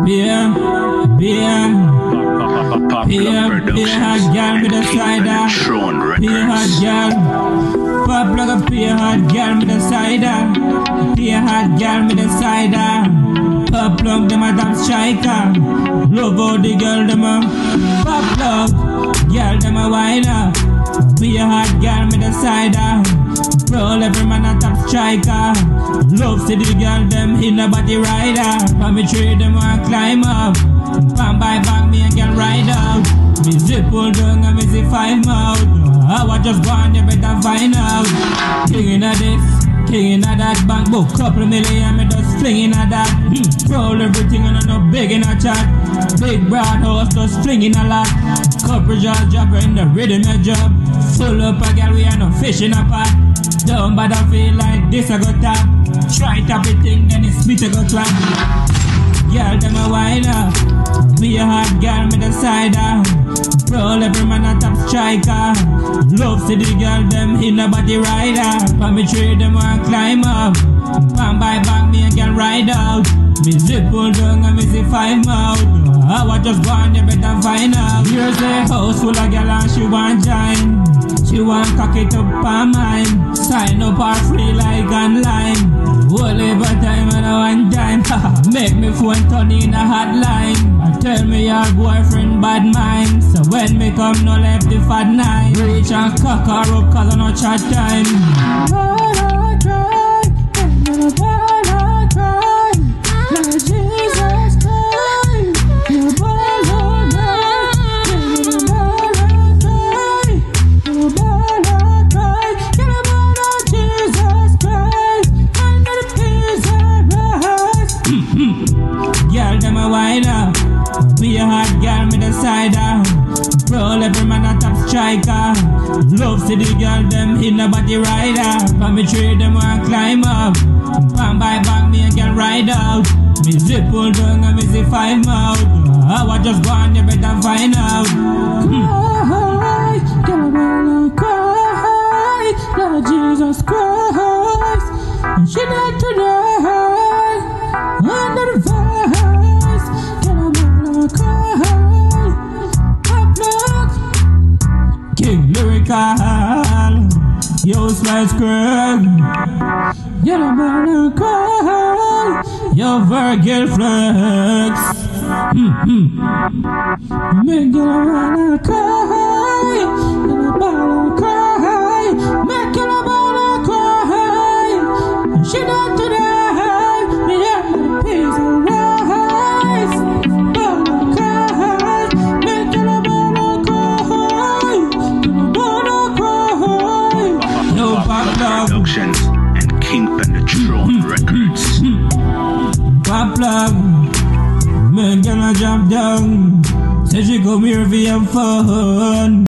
Beer, hot girl with a cider. Beer hot girl. Pop like a beer hot girl with a cider. Beer hot girl with a cider. Pop plug them a top striker. Love how the girl them a pop plug. Girl them a wine up. Beer hot girl with a cider. Roll every man a top striker. Love see the girl them in a body rider. For me trade them want climb up. Bam by bang me and get ride out. Me zip pull down and me see 5 mouth. I was just born, you better find out. King in a this, king in a that. Bank book couple million, me just fling in a that. Roll everything and I know big in a chat. Big broad house just flinging a lot. Couple just jump in the rhythm a job. Full up a girl, we are no fish in a pot. Don't bother feel like this I go tap. Try tap it thing, then it's me to go trap. Girl, them a wine up. Be a hot girl with a cider. Roll every man a top striker. Love see the girl them in a body rider. For me trade them want climb up. Bam by bang me and get ride out. Me zip pull down and me see 5 mouth. I was just born, you better find out. Here's a house full of girl and she want join. She want cock it up on mine. Sign up or free like online. Whole every time and I one time. Make me phone turn in a hotline. Tell me your boyfriend bad mind. So when me come no left the fat nine. Reach and cock her up cause I no chat time. Girl, them a wine up. Be a hot girl with a cider. Roll every man a top striker. Love see the girl them in a body rider. For me trade them want climb up. Bam by bang me and get ride out. Me zip pull down and me see 5 mouth. I was just born, you better find out. Cry, girl, I wanna cry. Lord Jesus Christ, and she died today. Under the verse, girl, I wanna cry. Pop lock, King Lyrical, yo Slice Craig. girl, I wanna cry. Yo Virgil Flex. Me, girl, I wanna cry. Girl, I wanna cry. Me, girl, I wanna cry. And she died today. Me, yeah, my peace and rise. Wanna cry. Me, girl, I wanna cry. Girl, I wanna cry. Yo Pop Plug. Productions and Kingpin the Throne Records. Pop Plug. Me gonna jump down. Say she come here for your fun.